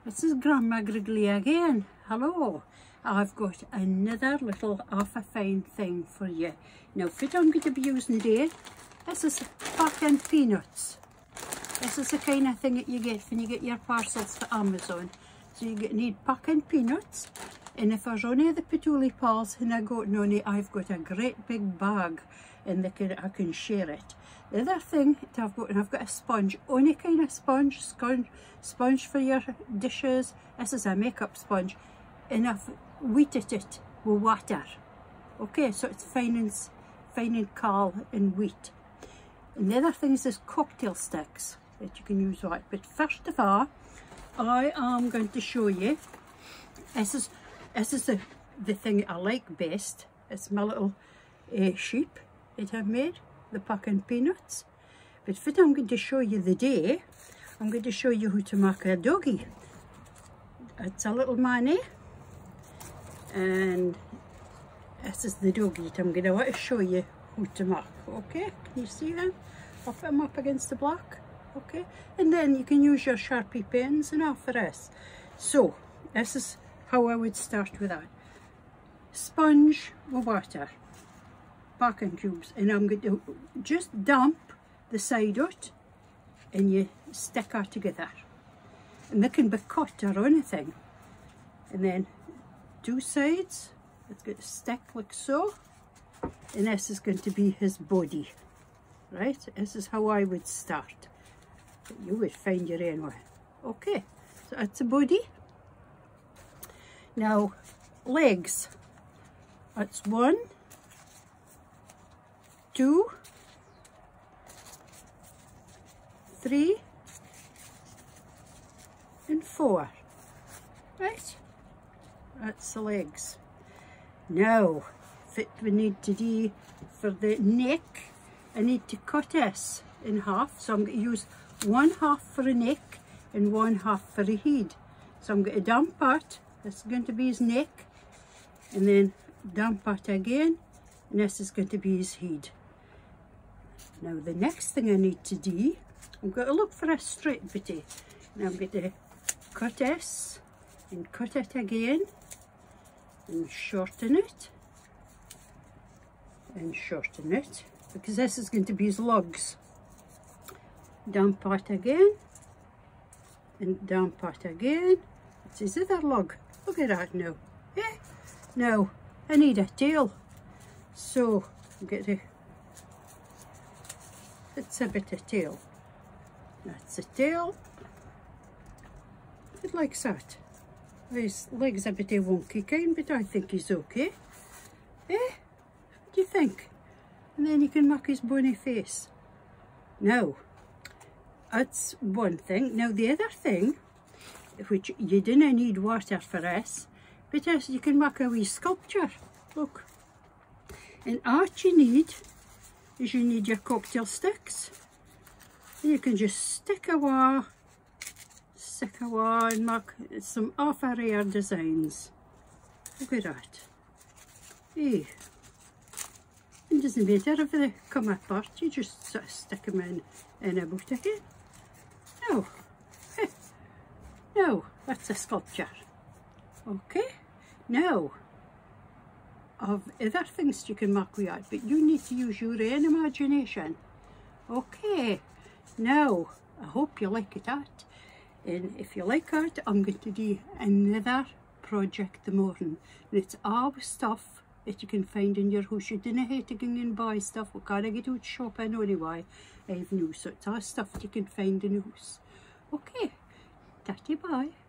This is Grandma Griggly again. Hello. I've got another little half a fine thing for you. Now, what I'm going to be using today, this is packing peanuts. This is the kind of thing that you get when you get your parcels to Amazon. So you need packing peanuts. And if there's only the Patooly Pals and I got none, I've got a great big bag and I can share it. The other thing that I've got a sponge, any kind of sponge for your dishes. This is a makeup sponge, and I've wheated it with water. Okay, so it's fine and caul and wheat. And the other thing is cocktail sticks that you can use with it. But first of all, I am going to show you. This is the thing I like best. It's my little sheep that I've made, the packing peanuts. But what I'm going to show you today, I'm going to show you how to make a doggy. It's a little manny, and this is the doggy that I'm going to want to show you how to make. Okay, can you see him? I'll put him up against the black. Okay, and then you can use your Sharpie pens and all for this. So this is how I would start with that. Sponge with water, packing cubes, and I'm going to just dump the side out and you stick it together. And they can be cut or anything. And then two sides, it's going to stick like so. And this is going to be his body. Right? This is how I would start. But you would find your own way. Okay, so that's the body. Now, legs. That's 1, 2, 3, and 4. Right? That's the legs. Now, what we need to do for the neck, I need to cut this in half. So I'm going to use 1/2 for a neck and 1/2 for a head. So I'm going to dump it. This is going to be his neck, and then dump it again, and this is going to be his head. Now the next thing I need to do, I'm going to look for a straight bitty. Now I'm going to cut this and cut it again and shorten it and shorten it, because this is going to be his legs. Dump it again and dump it again. It's his other leg. Look at that now. Eh? Now I need a tail, so I'm going to, it's a bit of tail. That's the tail. It likes that. His legs a bit of wonky kind, but I think he's okay. Eh? What do you think? And then you can make his bony face. Now, that's one thing. Now the other thing, which you didn't need water for this, but as you can make a wee sculpture. Look. And all you need is you need your cocktail sticks. And you can just stick away and make some awful rare designs. Look at that. Hey. It doesn't matter if they come apart, you just sort of stick them in a boot again. Now, now, that's a sculpture. Okay, now, of other things you can make with that, but you need to use your own imagination. Okay, now, I hope you like it that. And if you like it, I'm going to do another project tomorrow. And it's all stuff that you can find in your house. You didn't have to go and buy stuff. We can't get out shopping anyway. I have new, so it's all stuff you can find in the house. Okay, tatty bye.